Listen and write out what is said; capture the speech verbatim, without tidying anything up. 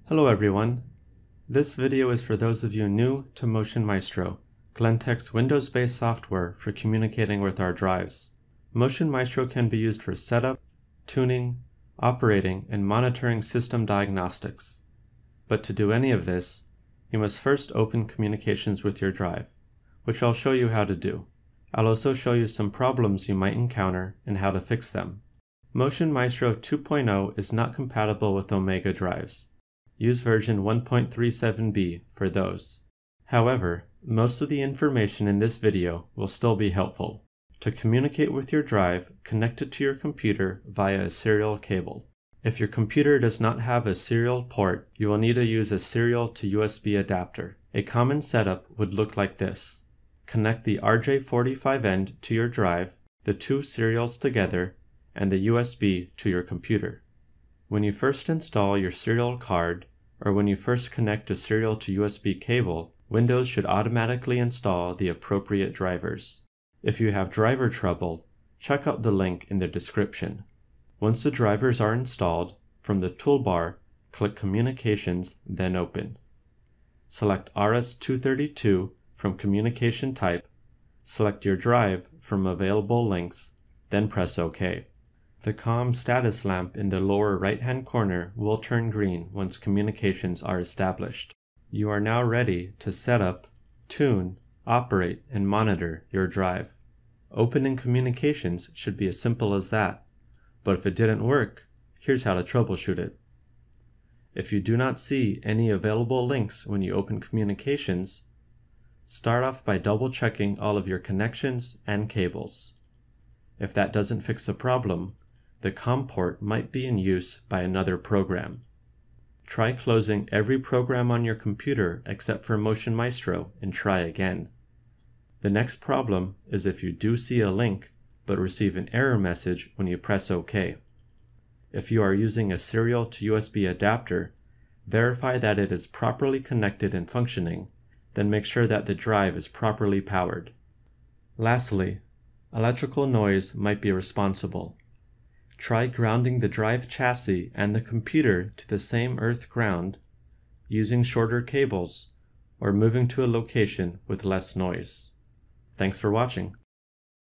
Hello everyone. This video is for those of you new to MotionMaestro, Glentek's Windows-based software for communicating with our drives. MotionMaestro can be used for setup, tuning, operating, and monitoring system diagnostics. But to do any of this, you must first open communications with your drive, which I'll show you how to do. I'll also show you some problems you might encounter and how to fix them. MotionMaestro two point oh is not compatible with Omega drives. Use version one point three seven b for those. However, most of the information in this video will still be helpful. To communicate with your drive, connect it to your computer via a serial cable. If your computer does not have a serial port, you will need to use a serial to U S B adapter. A common setup would look like this. Connect the R J forty-five end to your drive, the two serials together, and the U S B to your computer. When you first install your serial card, or when you first connect a serial to U S B cable, Windows should automatically install the appropriate drivers. If you have driver trouble, check out the link in the description. Once the drivers are installed, from the toolbar, click Communications, then Open. Select R S two thirty-two from Communication Type, select your drive from Available Links, then press OK. The COM status lamp in the lower right-hand corner will turn green once communications are established. You are now ready to set up, tune, operate, and monitor your drive. Opening communications should be as simple as that, but if it didn't work, here's how to troubleshoot it. If you do not see any available links when you open communications, start off by double-checking all of your connections and cables. If that doesn't fix the problem, the COM port might be in use by another program. Try closing every program on your computer except for MotionMaestro and try again. The next problem is if you do see a link but receive an error message when you press OK. If you are using a serial to U S B adapter, verify that it is properly connected and functioning, then make sure that the drive is properly powered. Lastly, electrical noise might be responsible. Try grounding the drive chassis and the computer to the same earth ground, using shorter cables, or moving to a location with less noise. Thanks for watching.